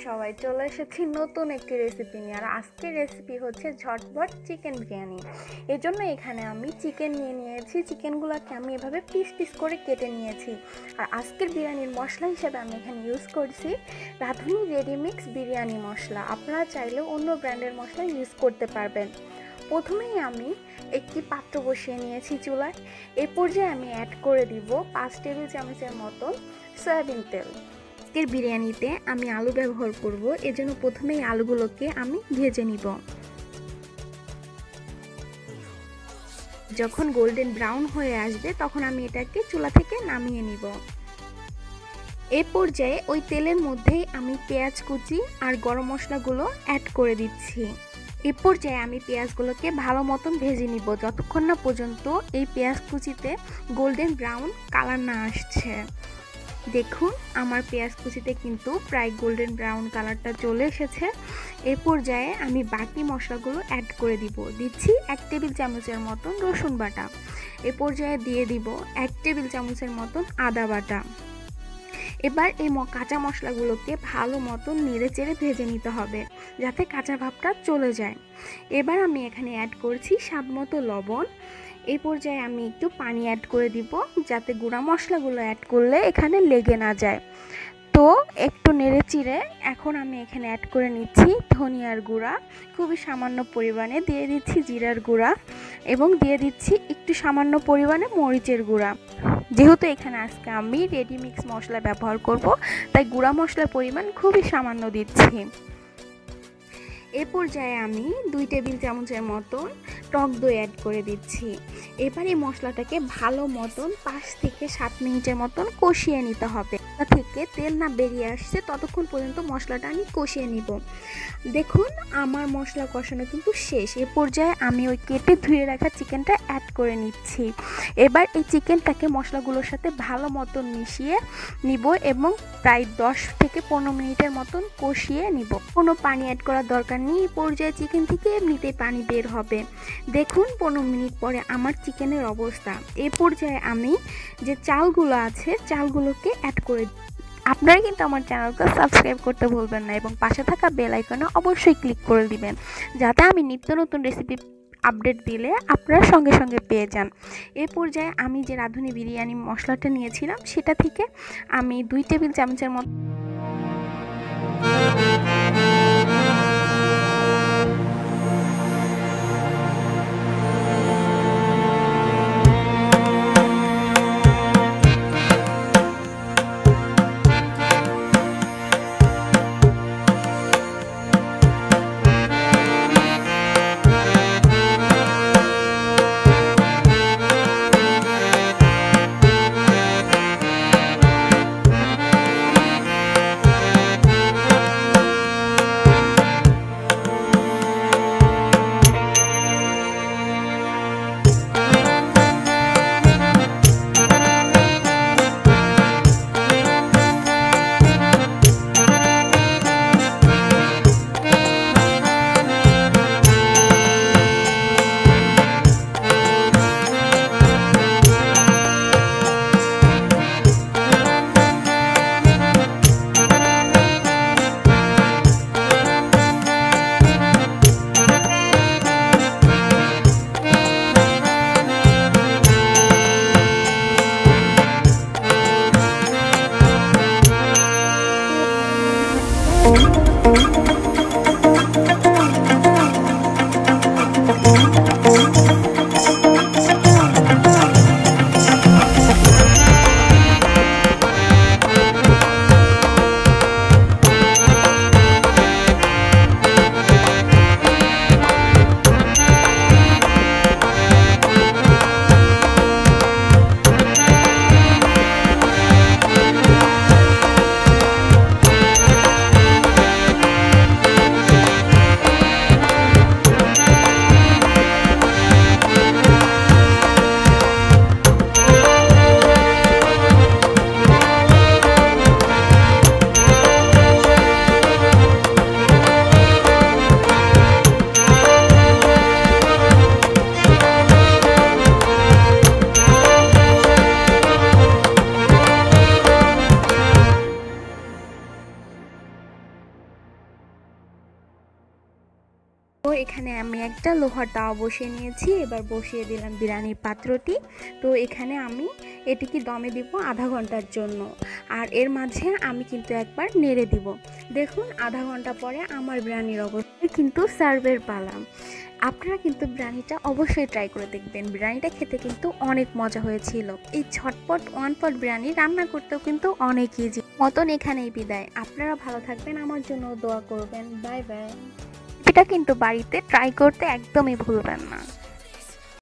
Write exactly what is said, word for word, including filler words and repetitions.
সবাই চলে এসেছি নতুন একটি রেসিপি নিয়ে। আর আজকের রেসিপি হচ্ছে ঝটপট চিকেন বিরিয়ানি। এর জন্য এখানে আমি চিকেন নিয়ে নিয়েছি। চিকেনগুলোকে আমি এভাবে পিস পিস করে কেটে নিয়েছি। আর আজকের বিরিয়ানির মশলা হিসেবে আমি এখানে ইউজ করছি রাঁধুনি রেডিমিক্স বিরিয়ানি মশলা। আপনারা চাইলেও অন্য ব্র্যান্ডের মশলা ইউজ করতে পারবেন। প্রথমেই আমি একটি পাত্র বসিয়ে নিয়েছি চুলায়। এই পর্যায়ে আমি অ্যাড করে দিব পাঁচ টেবিল চামচের মতন সয়াবিন তেল। আজকের বিরিয়ানিতে আমি আলু ব্যবহার করব, এজন্য প্রথমেই আলুগুলোকে আমি ভেজে নিব। যখন গোল্ডেন ব্রাউন হয়ে আসবে তখন আমি এটাকে চুলা থেকে নামিয়ে নিব। এই পর্যায়ে ওই তেলের মধ্যেই আমি পেঁয়াজ কুচি আর গরম মশলাগুলো অ্যাড করে দিচ্ছি। এই পর্যায়ে আমি পেঁয়াজগুলোকে ভালো মতন ভেজে নিব যতক্ষণ না পর্যন্ত এই পেঁয়াজ কুচিতে গোল্ডেন ব্রাউন কালার না আসছে। দেখুন আমার পেঁয়াজ কুচিতে কিন্তু প্রায় গোল্ডেন ব্রাউন কালারটা চলে এসেছে। এই পর্যায়ে আমি বাকি মশলাগুলো অ্যাড করে দিব। দিচ্ছি এক টেবিল চামচের মতন রসুন বাটা। এই পর্যায়ে দিয়ে দিব এক টেবিল চামচের মতন আদা বাটা। এবার এই কাঁচা মশলাগুলোকে ভালো মতন নেড়ে চেড়ে ভেজে নিতে হবে যাতে কাঁচা ভাবটা চলে যায়। এবার আমি এখানে অ্যাড করছি স্বাদ মতো লবণ। এই পর্যায়ে আমি একটু পানি অ্যাড করে দিব যাতে গুঁড়া মশলাগুলো অ্যাড করলে এখানে লেগে না যায়। তো একটু নেড়ে চিড়ে এখন আমি এখানে অ্যাড করে নিচ্ছি ধনিয়ার গুঁড়া, খুবই সামান্য পরিমাণে দিয়ে দিচ্ছি জিরার গুঁড়া এবং দিয়ে দিচ্ছি একটু সামান্য পরিমাণে মরিচের গুঁড়া। যেহেতু এখানে আজকে আমি রেডিমিক্স মশলা ব্যবহার করব তাই গুঁড়া মশলার পরিমাণ খুবই সামান্য দিচ্ছি। এ পর্যায়ে আমি দুই টেবিল চামচের মতন টক দই অ্যাড করে দিচ্ছি। এবার এই মশলাটাকে ভালো মতন পাঁচ থেকে সাত মিনিটের মতন কষিয়ে নিতে হবে। থেকে তেল না বেরিয়ে আসছে ততক্ষণ পর্যন্ত মশলাটা আমি কষিয়ে নিব। দেখুন আমার মশলা কষানো কিন্তু শেষ। এ পর্যায়ে আমি ওই কেটে ধুয়ে রাখা চিকেনটা অ্যাড করে নিচ্ছি। এবার এই চিকেনটাকে মশলাগুলোর সাথে ভালো মতন মিশিয়ে নিব এবং প্রায় দশ থেকে পনেরো মিনিটের মতন কষিয়ে নিব। কোনো পানি অ্যাড করার দরকার নেই। এই পর্যায়ে চিকেন থেকে এমনিতেই পানি বের হবে। দেখুন পনেরো মিনিট পরে আমার চিকেনের অবস্থা। এই পর্যায়ে আমি যে চালগুলো আছে চালগুলোকে অ্যাড করে। আপনারা কিন্তু আমার চ্যানেলকে সাবস্ক্রাইব করতে ভুলবেন না এবং পাশে থাকা বেল আইকনে অবশ্যই ক্লিক করে দিবেন যাতে আমি নিত্য নতুন রেসিপি আপডেট দিলে আপনারা সঙ্গে সঙ্গে পেয়ে যান। এই পর্যায়ে আমি যে রাঁধুনি বিরিয়ানি মশলাটা নিয়েছিলাম সেটা থেকে আমি দুই টেবিল চামচের মতো এখানে আমি একটা লোহার তাওয়া বসিয়ে নিয়েছি, এবার বসিয়ে দিলাম বিরিয়ানির পাত্রটি। তো এখানে আমি এটিকে দমে দিব আধা ঘন্টার জন্য, আর এর মাঝে আমি কিন্তু একবার নেড়ে দিব। দেখুন আধা ঘন্টা পরে আমার বিরিয়ানির অবস্থা কিন্তু সার্ভের পালা। আপনারা কিন্তু বিরিয়ানিটা অবশ্যই ট্রাই করে দেখবেন, বিরিয়ানিটা খেতে কিন্তু অনেক মজা হয়েছিল। এই ঝটপট ওয়ান পট বিরিয়ানি রান্না করতেও কিন্তু অনেক ইজি। মতন এখানেই বিদায়, আপনারা ভালো থাকবেন, আমার জন্য দোয়া করবেন। Bye bye. এটা কিন্তু বাড়িতে ট্রাই করতে একদমই ভুলবেন না।